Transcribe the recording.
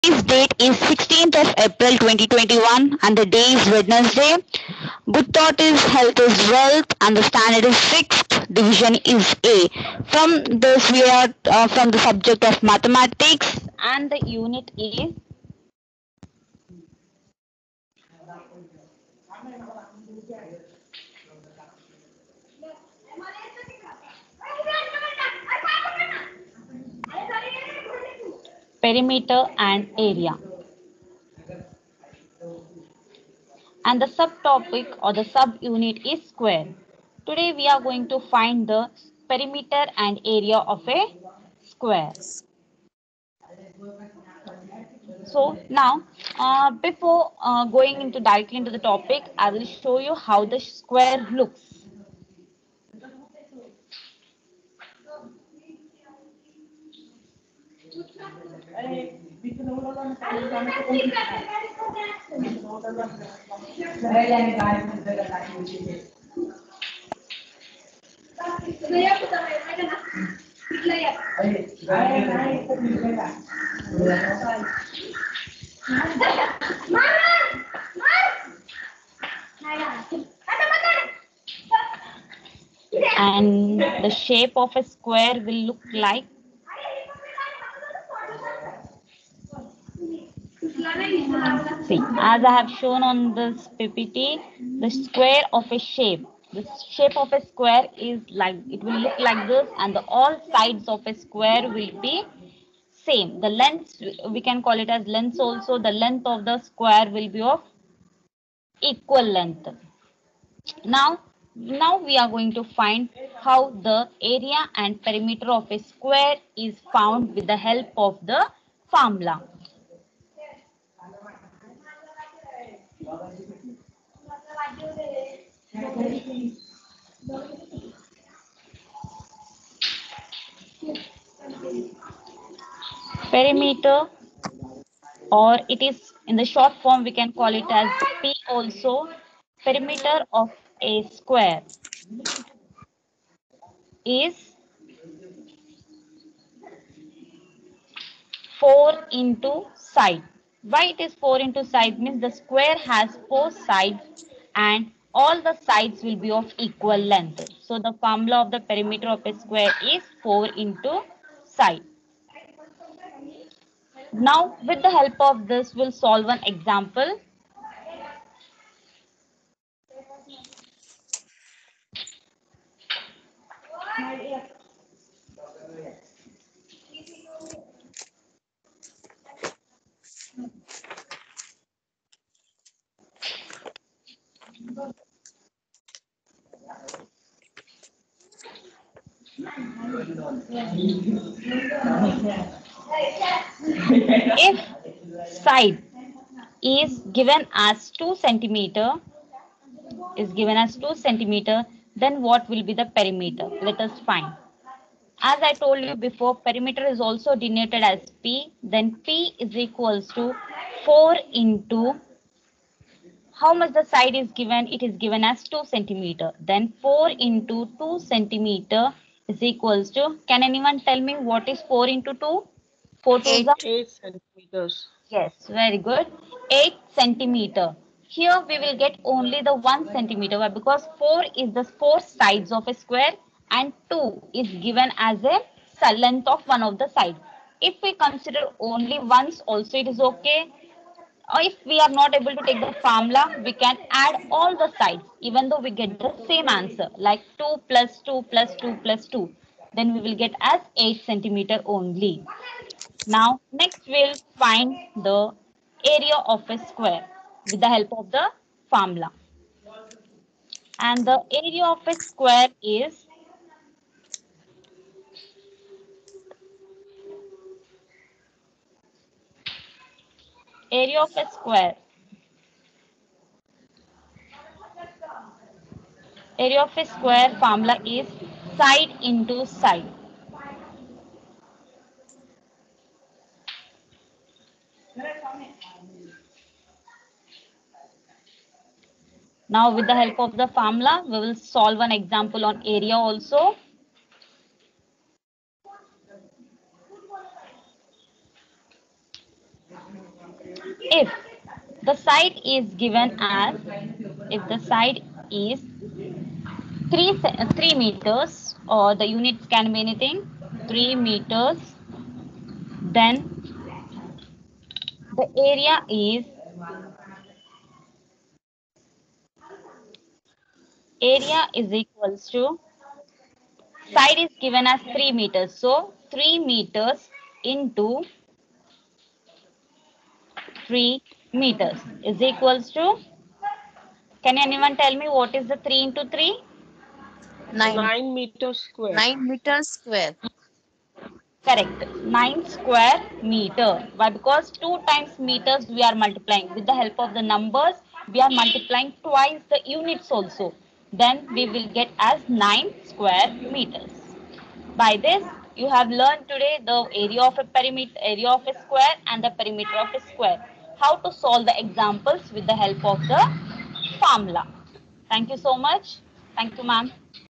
Today's date is 16th of April 2021 and the day is Wednesday. Book thought is health is wealth and the standard is 6th division is A. From this we are from the subject of mathematics and the unit is perimeter and area. And the subtopic or the subunit is square. Today we are going to find the perimeter and area of a square. So now, before going into directly into the topic, I will show you how the square looks. And the shape of a square will look like see, as I have shown on this PPT, the square of a shape. The shape of a square is like, it will look like this, and the all sides of a square will be same. The length, we can call it as length also. The length of the square will be of equal length. Now we are going to find how the area and perimeter of a square is found with the help of the formula. Perimeter, or it is in the short form we can call it as P also. Perimeter of a square is 4 into side. Why it is 4 into side means the square has 4 sides and all the sides will be of equal length. So the formula of the perimeter of a square is 4 into side. Now with the help of this we'll solve an example. If side is given as 2 centimeter, then what will be the perimeter? Let us find. As I told you before, perimeter is also denoted as P. Then P is equals to 4 into how much the side is given? It is given as 2 centimeter. Then 4 into 2 centimeter is equals to, can anyone tell me what is 4 into 2? 4 to 8 centimeters. Yes, very good. 8 centimeter. Here we will get only the 1 centimeter. Why? Because 4 is the 4 sides of a square and 2 is given as a length of one of the sides. If we consider only once also it is okay. Or if we are not able to take the formula, we can add all the sides even though we get the same answer like 2 plus 2 plus 2 plus 2. Then we will get as 8 centimeter only. Now, next we'll find the area of a square with the help of the formula. And the area of a square is area of a square. Area of a square formula is side into side. Now with the help of the formula, we will solve an example on area also. If the side is given as, if the side is 3 meters, or the units can be anything, 3 meters, then the area is equals to, side is given as 3 meters. So 3 meters into 3 meters is equals to, can anyone tell me what is the 3 into 3? 9. 9 meters square. 9 meters square. Correct. 9 square meter. Why? Because 2 times meters we are multiplying. With the help of the numbers, we are multiplying twice the units also. Then we will get as 9 square meters. By this, you have learned today the area of a perimeter, area of a square, and the perimeter of a square. How to solve the examples with the help of the formula. Thank you so much. Thank you, ma'am.